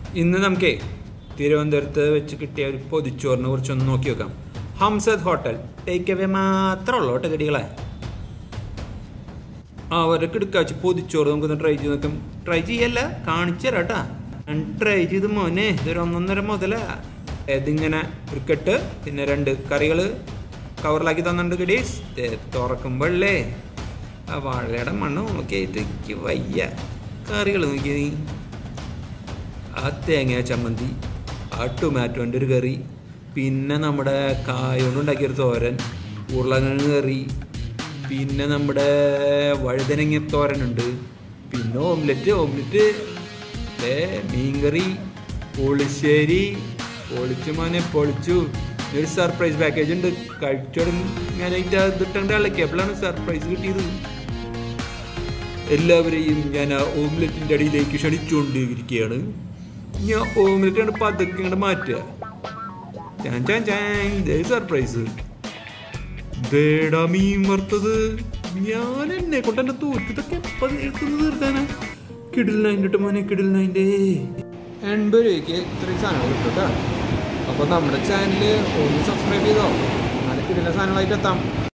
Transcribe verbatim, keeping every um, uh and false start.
ഇന്ന് നമുക്കേ തിരുവനന്തപുരത്ത് വെച്ച് കിട്ടിയ ഒരു പൊതിച്ചോറിനെ കുറിച്ചൊന്ന് നോക്കി നോക്കാം. ഹംസദ് ഹോട്ടൽ ടേക്ക് അവേ മാത്രമുള്ളൂ കേട്ടോ കടികളെ. അവരൊക്കെ എടുക്കുക വെച്ച് പൊതിച്ചോറ് നമുക്കൊന്ന് ട്രൈ ചെയ്ത് നോക്കാം. ട്രൈ ചെയ്യല്ല, കാണിച്ചു തരാം കേട്ടാ. ഞാൻ ട്രൈ ചെയ്ത് മോനെ ഇതൊരു ഒന്നൊന്നര മുതലാ. ഇതിങ്ങനെ ഒരു കെട്ട്, പിന്നെ രണ്ട് കറികൾ കവറിലാക്കി തന്നിട്ടുണ്ട് കടീസ്. തുറക്കുമ്പോഴല്ലേ ആ വാഴയുടെ മണ്ണ് നോക്കിയിട്ട് വയ്യ. കറികൾ നോക്കി നീ, ആ തേങ്ങ ചമ്മന്തി, ആ ടൊമാറ്റോൻ്റെ ഒരു കറി, പിന്നെ നമ്മുടെ കായ കൊണ്ട് ഉണ്ടാക്കിയൊരു തോരൻ, ഉരുളക്കിഴങ്ങ് കറി, പിന്നെ നമ്മുടെ വഴുതനങ്ങ തോരനുണ്ട്, പിന്നെ ഓംലെറ്റ് ഓംലെറ്റ് ഏ മീൻകറി, പുളിശ്ശേരി, പൊളിച്ചു മോനെ പൊളിച്ചു. ഒരു സർപ്രൈസ് പാക്കേജ് ഉണ്ട്. കഴിച്ചോടും ഞാൻ അതിൻ്റെ ഇതിട്ടേണ്ട ഇളക്കിയപ്പോഴാണ് സർപ്രൈസ് കിട്ടിയത്. എല്ലാവരെയും ഞാൻ ആ ഓംലെറ്റിൻ്റെ അടിയിലേക്ക് ക്ഷണിച്ചുകൊണ്ടിരിക്കുകയാണ്. ഞാൻ ഓംലെറ്റ് ആണ് പതുക്കെ ഇങ്ങോട്ട് മാറ്റുക. ചാൻ ചാൻ ചാൻ ദേ സർപ്രൈസ്. ദേടാ മീൻ വറുത്തത്. ഞാൻ എന്നെ കൊണ്ട് എന്നെ തോറ്റതൊക്കെ എപ്പം എടുക്കുന്നത് തീർത്താനാ. കിടിലിനായിട്ട് മോനെ കിടിലിനായിൻ്റെ എൺപത് രൂപയ്ക്ക് ഇത്രയും സാധനങ്ങൾ കിട്ടും കേട്ടോ. അപ്പോൾ നമ്മുടെ ചാനൽ ഒന്ന് സബ്സ്ക്രൈബ് ചെയ്തോ, നല്ല കിടില സാധനങ്ങളായിട്ട് എത്താം.